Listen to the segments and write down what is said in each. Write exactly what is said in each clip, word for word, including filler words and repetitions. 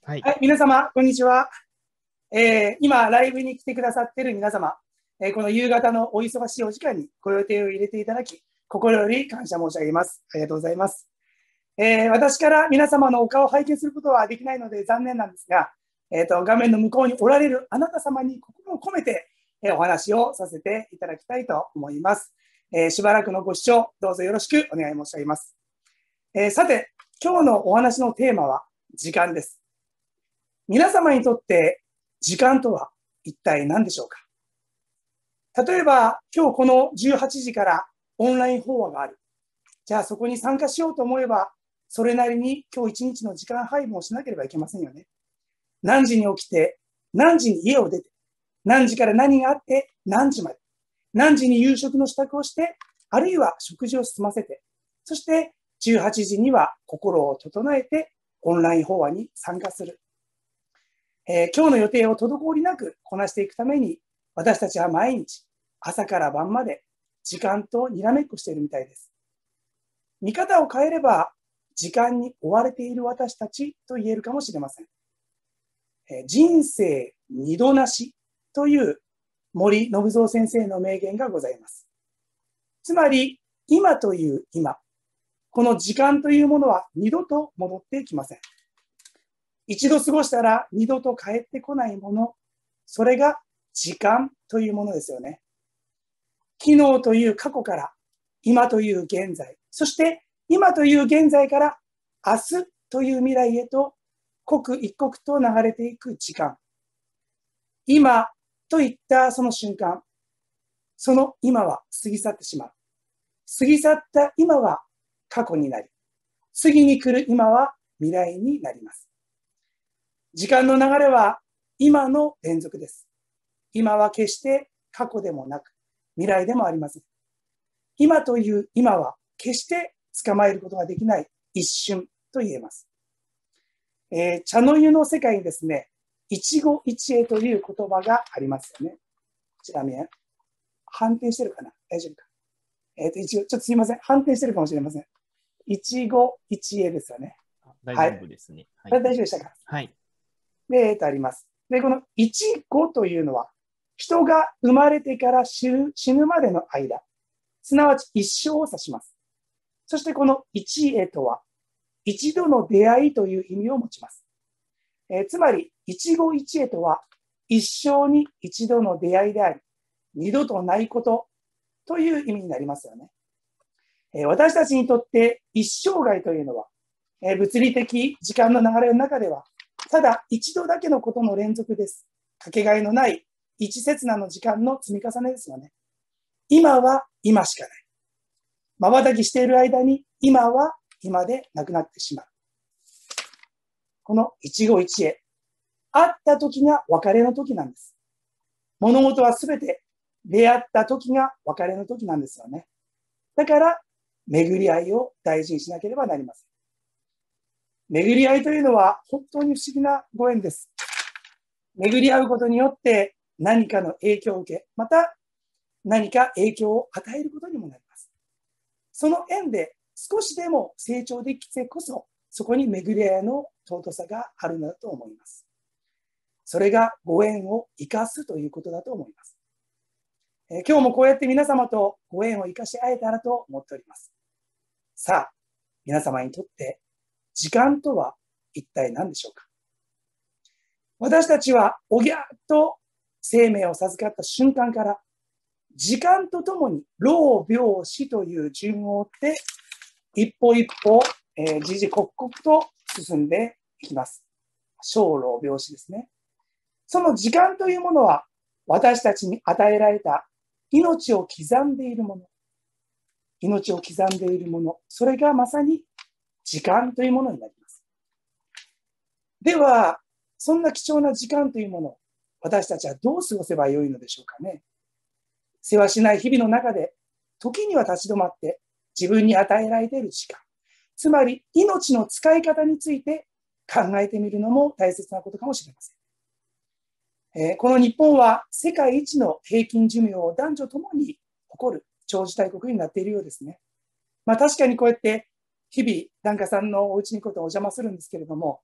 はい、 はい、皆様、こんにちは。えー、今、ライブに来てくださっている皆様、えー、この夕方のお忙しいお時間にご予定を入れていただき、心より感謝申し上げます。ありがとうございます。えー、私から皆様のお顔を拝見することはできないので残念なんですが、えーと、画面の向こうにおられるあなた様に心を込めて、えー、お話をさせていただきたいと思います。えー、しばらくのご視聴、どうぞよろしくお願い申し上げます。えー、さて、今日のお話のテーマは時間です。皆様にとって時間とは一体何でしょうか。例えば今日このじゅうはちじからオンライン法話がある。じゃあそこに参加しようと思えばそれなりに今日一日の時間配分をしなければいけませんよね。何時に起きて何時に家を出て何時から何があって何時まで何時に夕食の支度をしてあるいは食事を済ませてそしてじゅうはちじには心を整えてオンライン法話に参加する。えー、今日の予定を滞りなくこなしていくために、私たちは毎日、朝から晩まで時間とにらめっこしているみたいです。見方を変えれば、時間に追われている私たちと言えるかもしれません。えー、人生二度なしという森信蔵先生の名言がございます。つまり、今という今、この時間というものは二度と戻ってきません。一度過ごしたら二度と帰ってこないもの、それが時間というものですよね。昨日という過去から今という現在、そして今という現在から明日という未来へと刻一刻と流れていく時間。今といったその瞬間、その今は過ぎ去ってしまう。過ぎ去った今は過去になり、次に来る今は未来になります。時間の流れは今の連続です。今は決して過去でもなく未来でもありません。今という今は決して捕まえることができない一瞬と言えます。えー、茶の湯の世界にですね、一期一会という言葉がありますよね。ちなみに反転してるかな、大丈夫か。えっ、ー、と一応ちょっとすいません、反転してるかもしれません。一期一会ですよね。 大丈夫ですね。 はい、大丈夫でしたか。 はい。 で、えっと、あります。で、この一期というのは、人が生まれてから死ぬ、死ぬまでの間、すなわち一生を指します。そしてこの一会とは、一度の出会いという意味を持ちます。えー、つまり、一期一会とは、一生に一度の出会いであり、二度とないことという意味になりますよね。えー、私たちにとって一生涯というのは、えー、物理的時間の流れの中では、ただ一度だけのことの連続です。かけがえのない一刹那の時間の積み重ねですよね。今は今しかない。瞬きしている間に今は今でなくなってしまう。この一期一会。会った時が別れの時なんです。物事はすべて出会った時が別れの時なんですよね。だから巡り合いを大事にしなければなりません。巡り合いというのは本当に不思議なご縁です。巡り合うことによって何かの影響を受け、また何か影響を与えることにもなります。その縁で少しでも成長できてこそ、そこに巡り合いの尊さがあるのだと思います。それがご縁を生かすということだと思います。えー、今日もこうやって皆様とご縁を生かし合えたらと思っております。さあ、皆様にとって時間とは一体何でしょうか。私たちはおぎゃっと生命を授かった瞬間から時間とともに老病死という順を追って一歩一歩、えー、時々刻々と進んでいきます。生老病死ですね。その時間というものは私たちに与えられた命を刻んでいるもの、命を刻んでいるもの、それがまさに時間というものになります。では、そんな貴重な時間というものを私たちはどう過ごせばよいのでしょうかね。世話しない日々の中で時には立ち止まって自分に与えられている時間、つまり命の使い方について考えてみるのも大切なことかもしれません。えー、この日本は世界一の平均寿命を男女ともに誇る長寿大国になっているようですね。まあ確かにこうやって日々檀家さんのお家に行くことをお邪魔するんですけれども、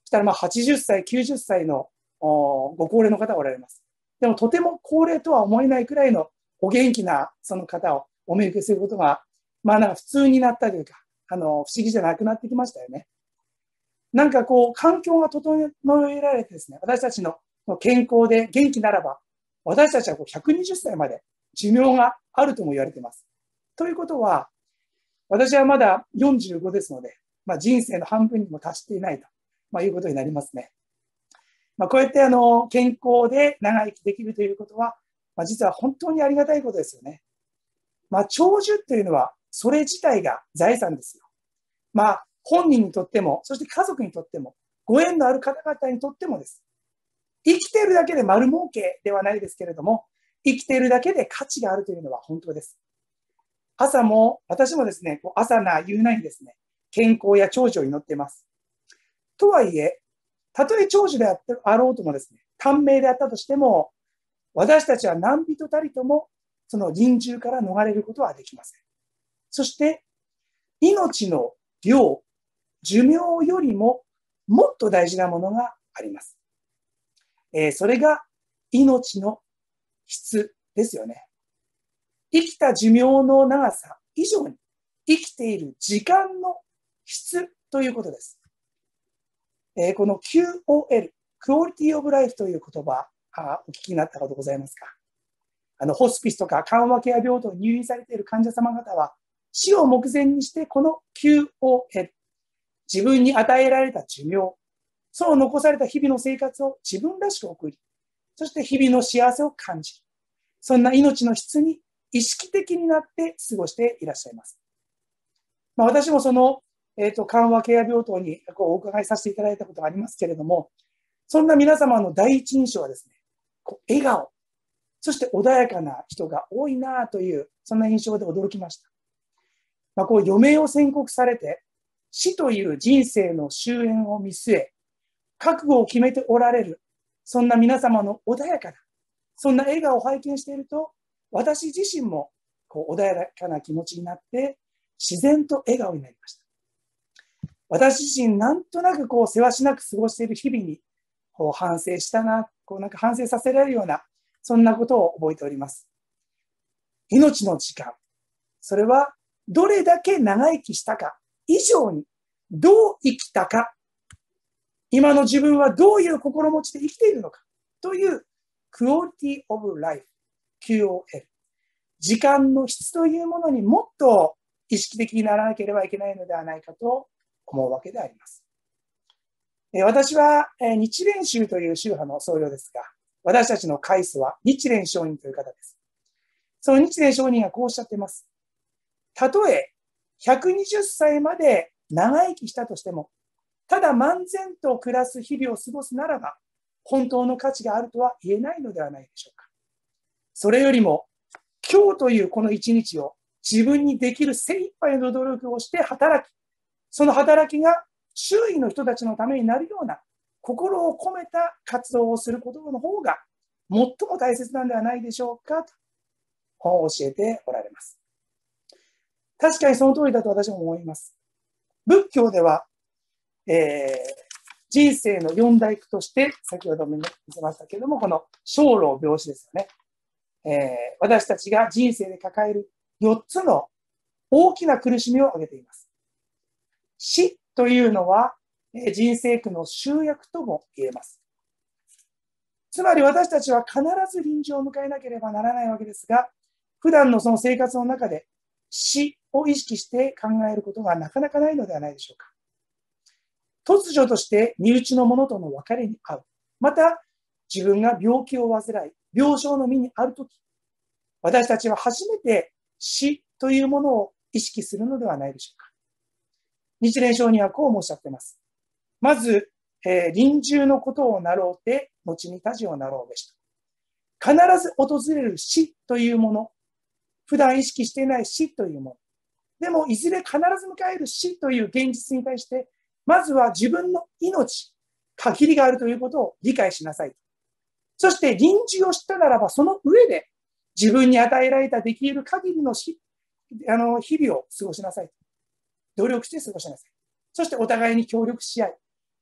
したらまあはちじゅっさい、きゅうじゅっさいのご高齢の方がおられます。でもとても高齢とは思えないくらいのお元気なその方をお見受けすることが、まあなんか普通になったというか、あの、不思議じゃなくなってきましたよね。なんかこう、環境が整えられてですね、私たちの健康で元気ならば、私たちはこうひゃくにじゅっさいまで寿命があるとも言われています。ということは、私はまだよんじゅうごですので、まあ、人生の半分にも達していないと、まあ、いうことになりますね。まあ、こうやってあの健康で長生きできるということは、まあ、実は本当にありがたいことですよね。まあ、長寿というのは、それ自体が財産ですよ。まあ、本人にとっても、そして家族にとっても、ご縁のある方々にとってもです。生きているだけで丸儲けではないですけれども、生きているだけで価値があるというのは本当です。朝も、私もですね、朝な夕なにですね、健康や長寿を祈っています。とはいえ、たとえ長寿であろうともですね、短命であったとしても、私たちは何人たりとも、その臨終から逃れることはできません。そして、命の量、寿命よりももっと大事なものがあります。えー、それが命の質ですよね。生きた寿命の長さ以上に生きている時間の質ということです。えー、この キューオーエル、Quality of Life という言葉、あお聞きになったことございますか？あの、ホスピスとか緩和ケア病棟に入院されている患者様方は、死を目前にしてこの キューオーエル、自分に与えられた寿命、そう残された日々の生活を自分らしく送り、そして日々の幸せを感じる。そんな命の質に意識的になって過ごしていらっしゃいます。まあ、私もその、えーと、緩和ケア病棟にこうお伺いさせていただいたことがありますけれども、そんな皆様の第一印象はですね、こう笑顔、そして穏やかな人が多いなという、そんな印象で驚きました。まあ、こう余命を宣告されて、死という人生の終焉を見据え、覚悟を決めておられる、そんな皆様の穏やかな、そんな笑顔を拝見していると、私自身もこう穏やかな気持ちになって、自然と笑顔になりました。私自身、なんとなくこう、せわしなく過ごしている日々に、こう反省したな、こうなんか反省させられるような、そんなことを覚えております。命の時間、それはどれだけ長生きしたか以上に、どう生きたか、今の自分はどういう心持ちで生きているのかという Quality of Life、キューオーエル、時間の質というものにもっと意識的にならなければいけないのではないかと思うわけであります。私は日蓮宗という宗派の僧侶ですが、私たちの開祖は日蓮上人という方です。その日蓮上人がこうおっしゃっています。たとえひゃくにじゅっさいまで長生きしたとしても、ただ漫然と暮らす日々を過ごすならば、本当の価値があるとは言えないのではないでしょうか。それよりも、今日というこの一日を自分にできる精一杯の努力をして働き、その働きが周囲の人たちのためになるような心を込めた活動をすることの方が最も大切なんではないでしょうかと教えておられます。確かにその通りだと私も思います。仏教では、えー、人生の四大苦として先ほども見せましたけれども、この生老病死ですよね。えー、私たちが人生で抱えるよっつの大きな苦しみを挙げています。死というのは、えー、人生苦の集約とも言えます。つまり私たちは必ず臨終を迎えなければならないわけですが、普段のその生活の中で死を意識して考えることがなかなかないのではないでしょうか。突如として身内の者との別れに遭う。また、自分が病気を患い、病床の身にあるとき、私たちは初めて死というものを意識するのではないでしょうか。日蓮上人はこう申し上げています。まず、えー、臨終のことをなろうて、後に他事をなろうべしと。必ず訪れる死というもの、普段意識していない死というもの、でもいずれ必ず迎える死という現実に対して、まずは自分の命、限りがあるということを理解しなさい。そして臨終を知ったならば、その上で自分に与えられたできる限りの日あの日々を過ごしなさい。努力して過ごしなさい。そしてお互いに協力し合い、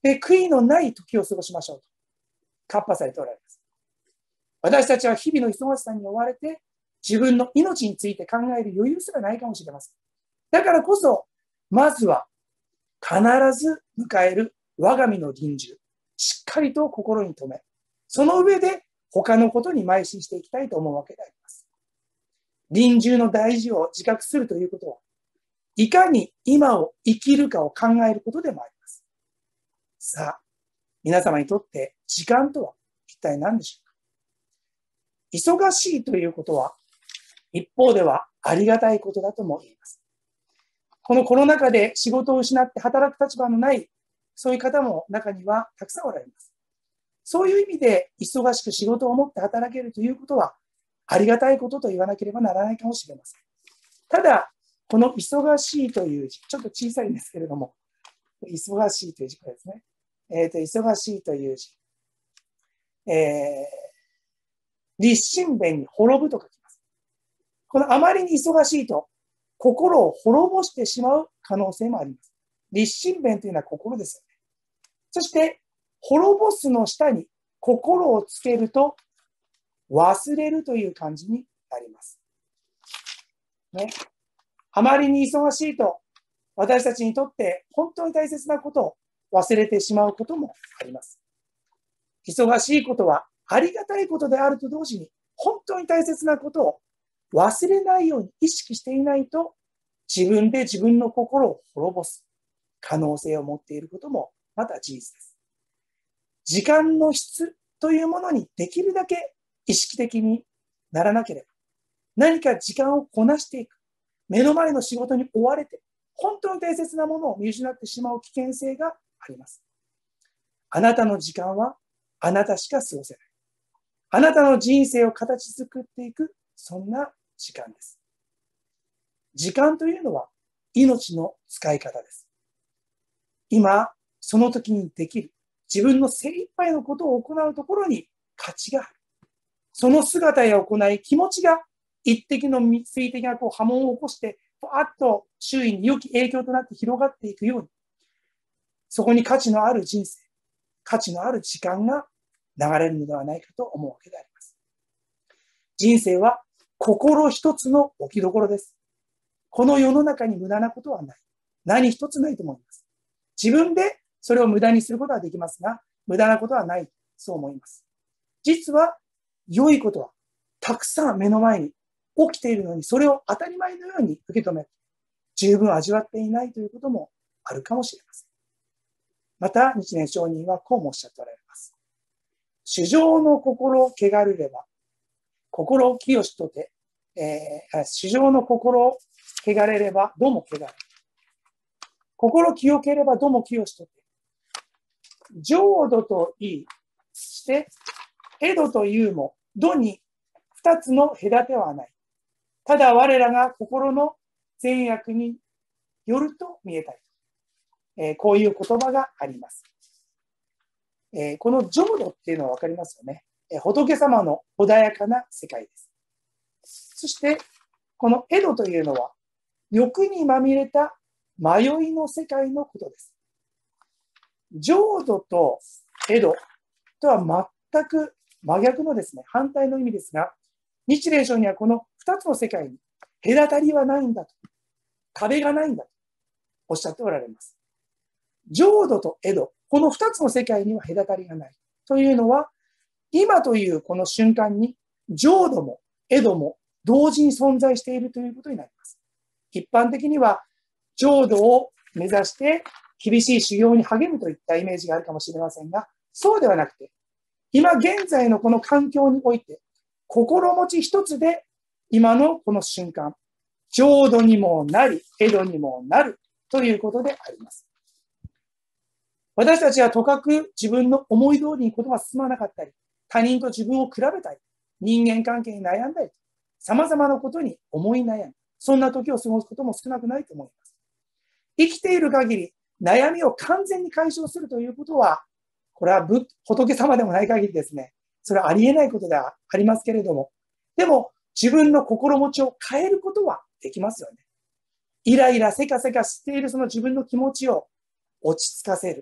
で、悔いのない時を過ごしましょうと、カッパされておられます。私たちは日々の忙しさに追われて、自分の命について考える余裕すらないかもしれません。だからこそ、まずは必ず迎える我が身の臨終、しっかりと心に留め、その上で他のことに邁進していきたいと思うわけであります。臨終の大事を自覚するということは、いかに今を生きるかを考えることでもあります。さあ、皆様にとって時間とは一体何でしょうか。忙しいということは、一方ではありがたいことだとも言います。このコロナ禍で仕事を失って働く立場のない、そういう方も中にはたくさんおられます。そういう意味で忙しく仕事を持って働けるということは、ありがたいことと言わなければならないかもしれません。ただ、この忙しいという字、ちょっと小さいんですけれども、忙しいという字ですね。えっと、忙しいという字。えー、立身弁に滅ぶと書きます。このあまりに忙しいと、心を滅ぼしてしまう可能性もあります。立身弁というのは心ですよね。そして、滅ぼすの下に心をつけると、忘れるという感じになります。ね。あまりに忙しいと、私たちにとって本当に大切なことを忘れてしまうこともあります。忙しいことはありがたいことであると同時に、本当に大切なことを忘れないように意識していないと、自分で自分の心を滅ぼす可能性を持っていることもまた事実です。時間の質というものにできるだけ意識的にならなければ、何か時間をこなしていく、目の前の仕事に追われて、本当に大切なものを見失ってしまう危険性があります。あなたの時間はあなたしか過ごせない。あなたの人生を形作っていく、そんな時間です。時間というのは命の使い方です。今、その時にできる、自分の精一杯のことを行うところに価値がある。その姿や行い、気持ちが一滴の水滴がこう波紋を起こして、ふわっと周囲に良き影響となって広がっていくように、そこに価値のある人生、価値のある時間が流れるのではないかと思うわけであります。人生は心一つの置きどころです。この世の中に無駄なことはない。何一つないと思います。自分でそれを無駄にすることはできますが、無駄なことはない。そう思います。実は、良いことはたくさん目の前に起きているのに、それを当たり前のように受け止め、十分味わっていないということもあるかもしれません。また、日蓮上人はこうもおっしゃっておられます。衆生の心を汚れれば、心を清しとて、えー、衆生の心を汚れれば、どうも汚れ。心清ければ、どうも清しとて。浄土と言い、して、江戸というも、土に二つの隔てはない。ただ我らが心の善悪によると見えたい。えー、こういう言葉があります。えー、この浄土っていうのはわかりますよね。えー、仏様の穏やかな世界です。そして、この江戸というのは、欲にまみれた迷いの世界のことです。浄土と江戸とは全く真逆のですね、反対の意味ですが、日蓮聖にはこの二つの世界に隔たりはないんだと、壁がないんだとおっしゃっておられます。浄土と江戸、この二つの世界には隔たりがない。というのは、今というこの瞬間に、浄土も江戸も同時に存在しているということになります。一般的には、浄土を目指して厳しい修行に励むといったイメージがあるかもしれませんが、そうではなくて、今現在のこの環境において、心持ち一つで、今のこの瞬間、浄土にもなり、江戸にもなるということであります。私たちはとかく自分の思い通りにことが進まなかったり、他人と自分を比べたり、人間関係に悩んだり、様々なことに思い悩む。そんな時を過ごすことも少なくないと思います。生きている限り、悩みを完全に解消するということは、これは仏様でもない限りですね、それはありえないことではありますけれども、でも自分の心持ちを変えることはできますよね。イライラせかせかしているその自分の気持ちを落ち着かせる。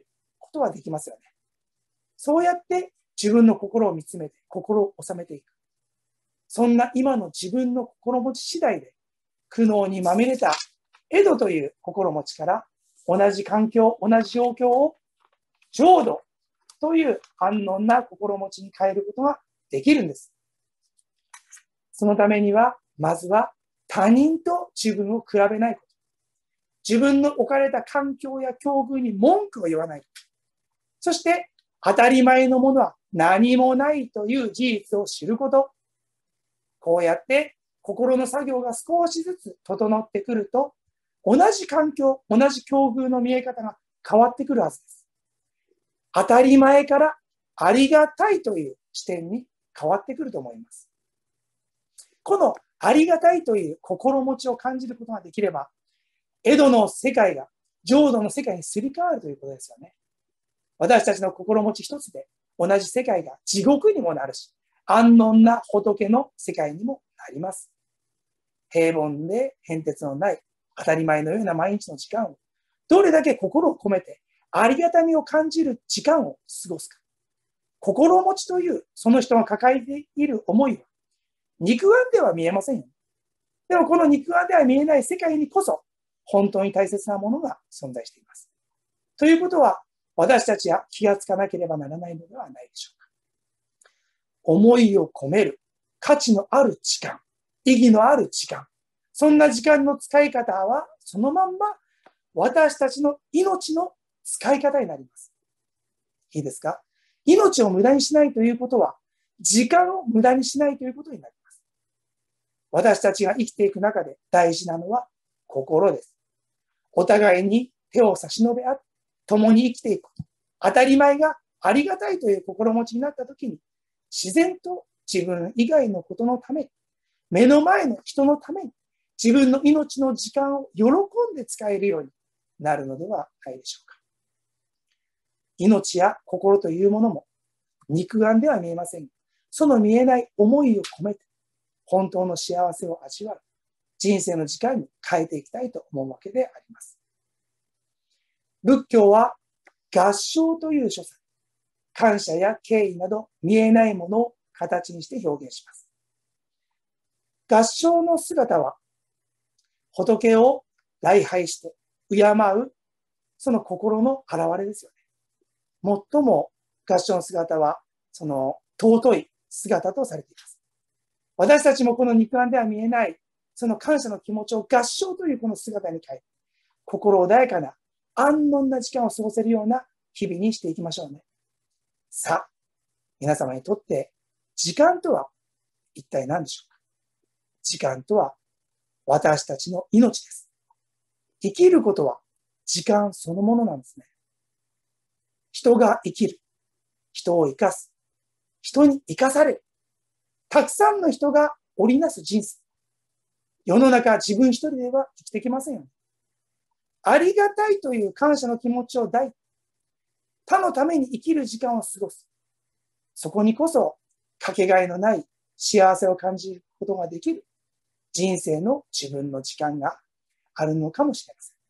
ことはできますよね。そうやって自分の心を見つめて、心を収めていく。そんな今の自分の心持ち次第で、苦悩にまみれたエドという心持ちから、同じ環境、同じ状況を浄土という安穏な心持ちに変えることができるんです。そのためには、まずは他人と自分を比べないこと。自分の置かれた環境や境遇に文句を言わないこと。そして、当たり前のものは何もないという事実を知ること。こうやって心の作業が少しずつ整ってくると、同じ環境、同じ境遇の見え方が変わってくるはずです。当たり前からありがたいという視点に変わってくると思います。このありがたいという心持ちを感じることができれば、江戸の世界が浄土の世界にすり替わるということですよね。私たちの心持ち一つで同じ世界が地獄にもなるし、安穏な仏の世界にもなります。平凡で変哲のない当たり前のような毎日の時間を、どれだけ心を込めてありがたみを感じる時間を過ごすか。心持ちというその人が抱えている思いは、肉眼では見えませんよ。でもこの肉眼では見えない世界にこそ、本当に大切なものが存在しています。ということは、私たちは気がつかなければならないのではないでしょうか。思いを込める価値のある時間、意義のある時間、そんな時間の使い方はそのまんま私たちの命の使い方になります。いいですか？命を無駄にしないということは、時間を無駄にしないということになります。私たちが生きていく中で大事なのは心です。お互いに手を差し伸べ合って、共に生きていくこと。当たり前がありがたいという心持ちになったときに、自然と自分以外のことのために、目の前の人のために、自分の命の時間を喜んで使えるようになるのではないでしょうか。命や心というものも肉眼では見えません。その見えない思いを込めて、本当の幸せを味わう人生の時間に変えていきたいと思うわけであります。仏教は合唱という所作、感謝や敬意など見えないものを形にして表現します。合唱の姿は仏を礼拝して敬うその心の表れですよね。最も合唱の姿はその尊い姿とされています。私たちもこの肉眼では見えないその感謝の気持ちを合唱というこの姿に変え、心穏やかな安穏な時間を過ごせるような日々にしていきましょうね。さあ、皆様にとって時間とは一体何でしょうか。時間とは私たちの命です。生きることは時間そのものなんですね。人が生きる。人を生かす。人に生かされる。たくさんの人が織りなす人生。世の中自分一人では生きてきませんよね。ありがたいという感謝の気持ちを抱いて、他のために生きる時間を過ごす。そこにこそかけがえのない幸せを感じることができる人生の自分の時間があるのかもしれません。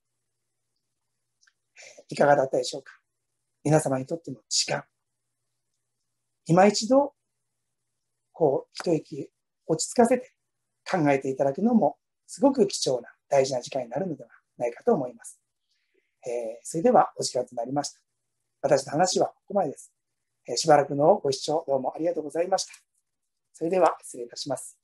いかがだったでしょうか。皆様にとっての時間。今一度、こう、一息落ち着かせて考えていただくのも、すごく貴重な大事な時間になるのではないかと思います。えー、それではお時間となりました。私の話はここまでです。えー、しばらくのご視聴どうもありがとうございました。それでは失礼いたします。